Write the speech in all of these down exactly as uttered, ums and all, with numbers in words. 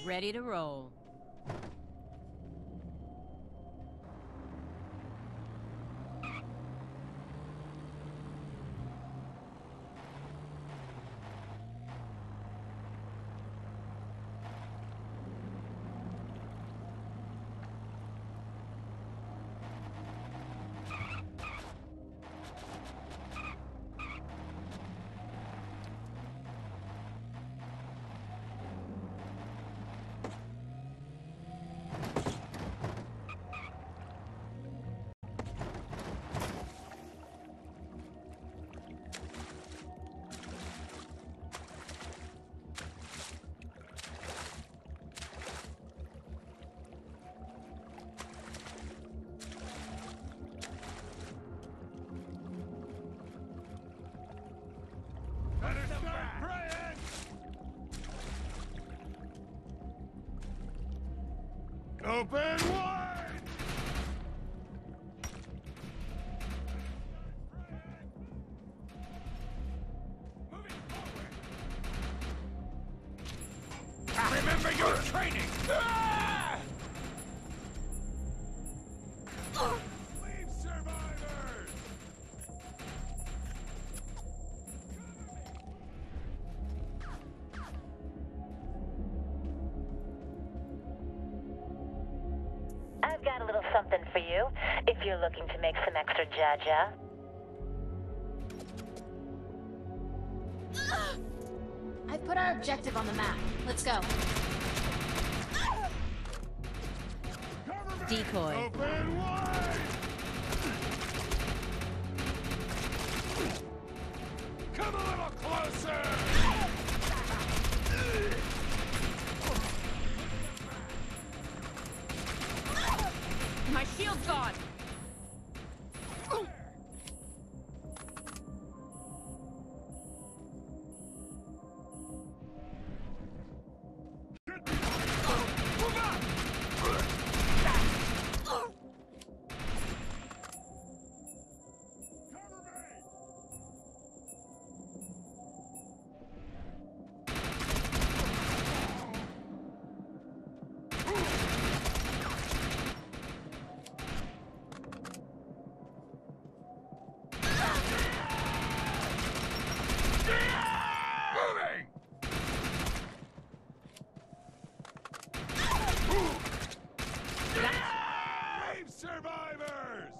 Ready to roll. Open wide! Moving forward! Remember your training! Ah! Leave survivors! I've got a little something for you, if you're looking to make some extra jaja. I've put our objective on the map. Let's go. Decoy. Open wide! Come a little closer! My shield's gone. Survivors!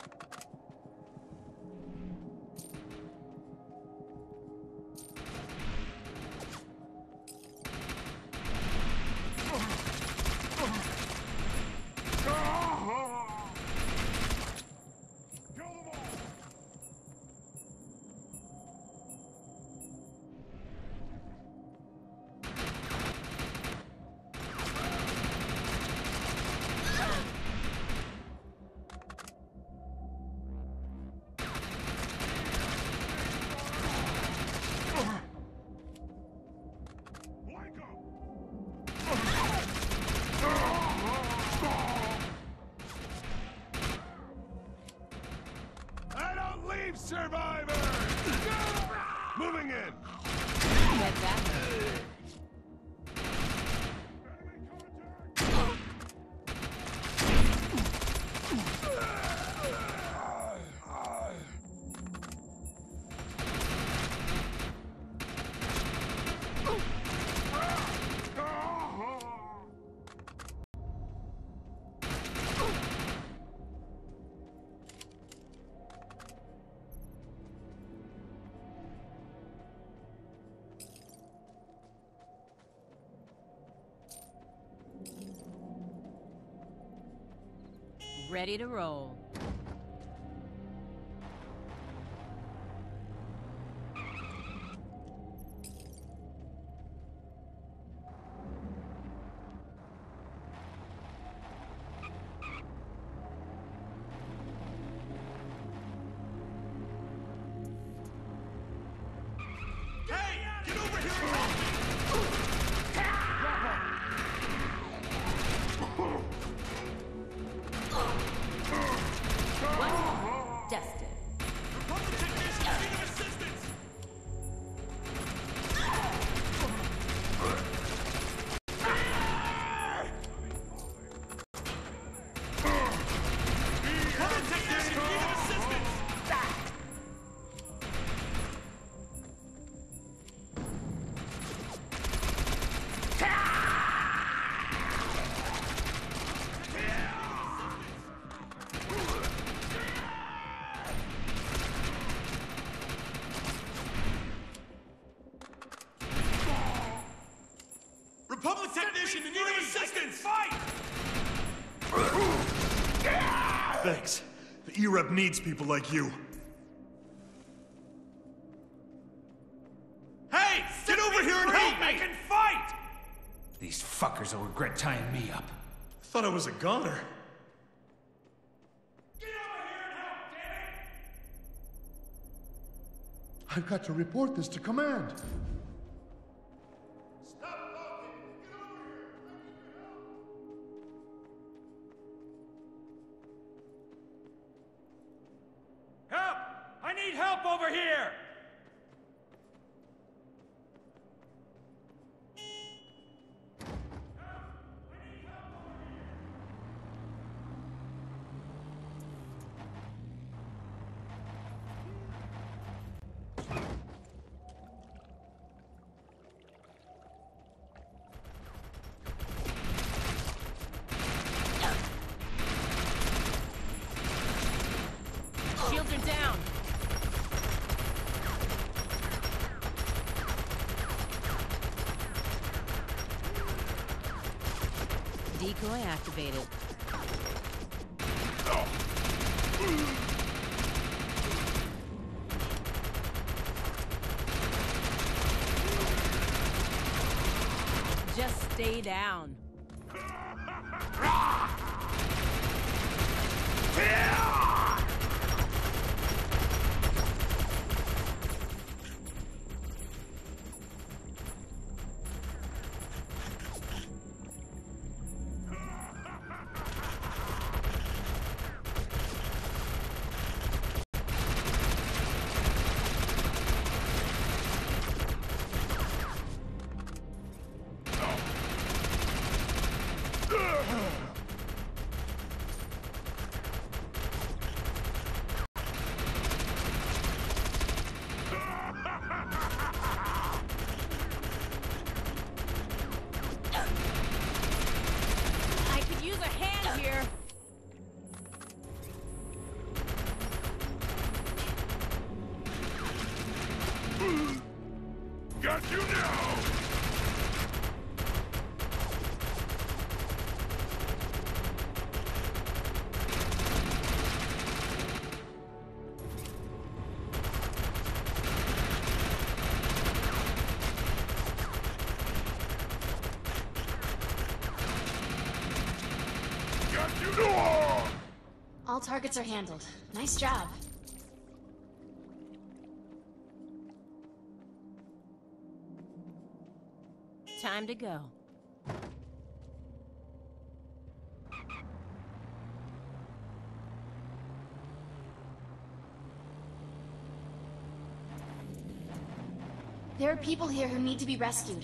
Survivors! Moving in! Get that. Ready to roll. technician in need of assistance! Fight! Thanks. The E R E P needs people like you. Hey! Get over here and help me! I can fight! These fuckers will regret tying me up. I thought I was a goner. Get over here and help, damn it! I've got to report this to command. Help! I need help over here! Shields are down. Decoy activated. Just stay down. I could use a hand here. Got you now! Got you now! All targets are handled. Nice job. Time to go. There are people here who need to be rescued.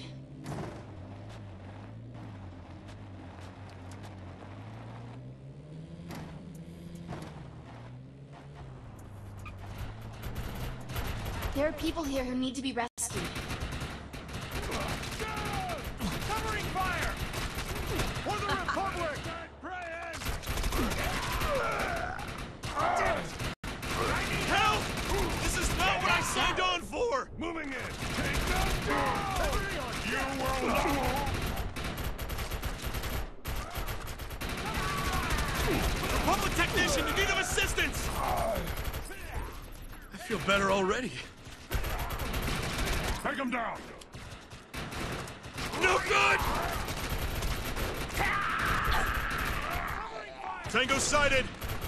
There are people here who need to be rescued. Covering fire! For the Republic! Help! This is not what I signed on for! Moving in! Take them down! You will not! Public technician in need of assistance! I feel better already. Take them down! No good! Tango sighted!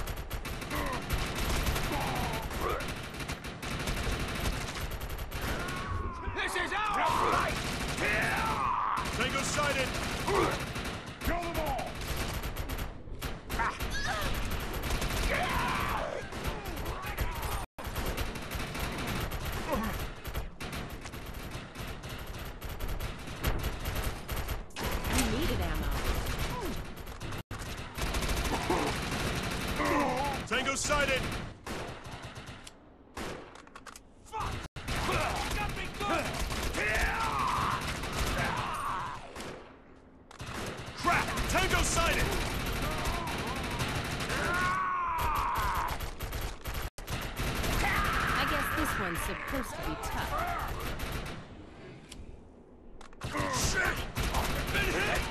This is our fight! Tango sighted! Kill them all! You needed ammo. Tango sighted! Crap! Tango sighted! I guess this one's supposed to be tough. Shit! Been hit!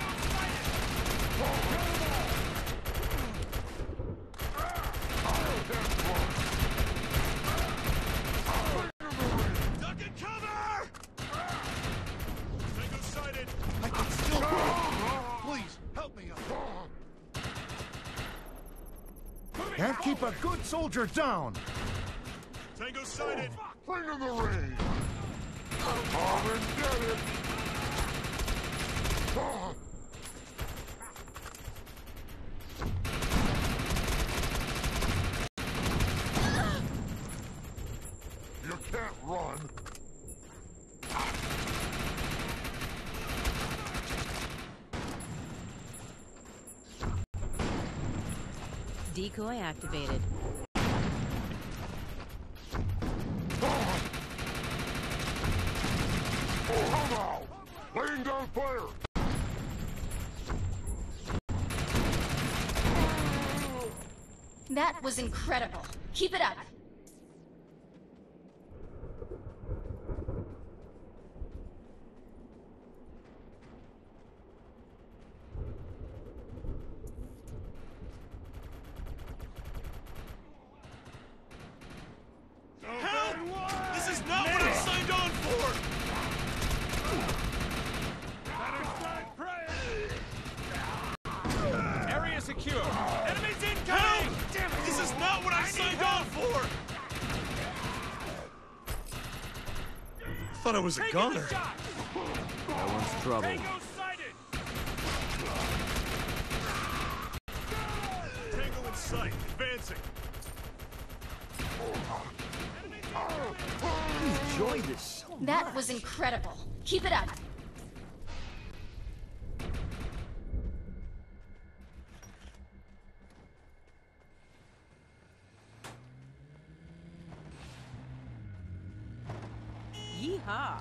Can't keep a good soldier down. Tango sighted. Bring in the rain. Come and get it. Ah. You can't run. Decoy activated. Oh, how now? Laying down fire. That was incredible. Keep it up. Help! This is not what I signed on for! Area secure. Enemies incoming! Help! Damn it! This is not what I, I signed on for! I thought I was a gunner. That one's trouble. Tango sighted! Tango in sight. Advancing. Enjoy this. That was incredible. Keep it up. Yeehaw!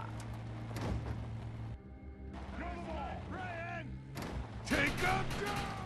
Take up, go!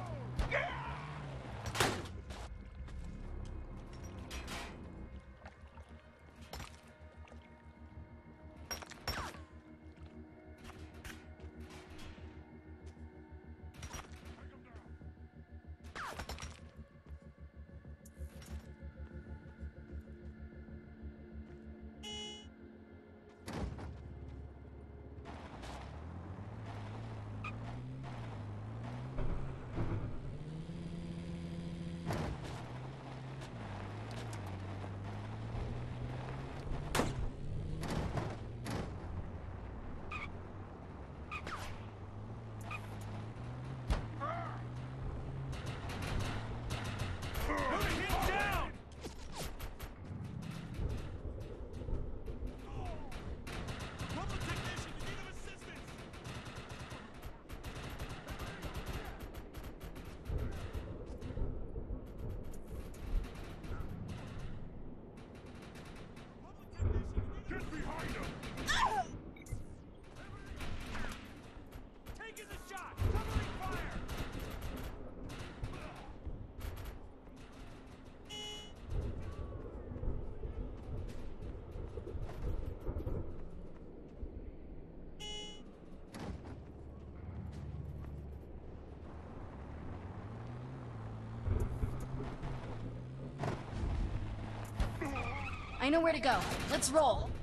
Get behind him! Taking the shot. Covering fire. I know where to go. Let's roll.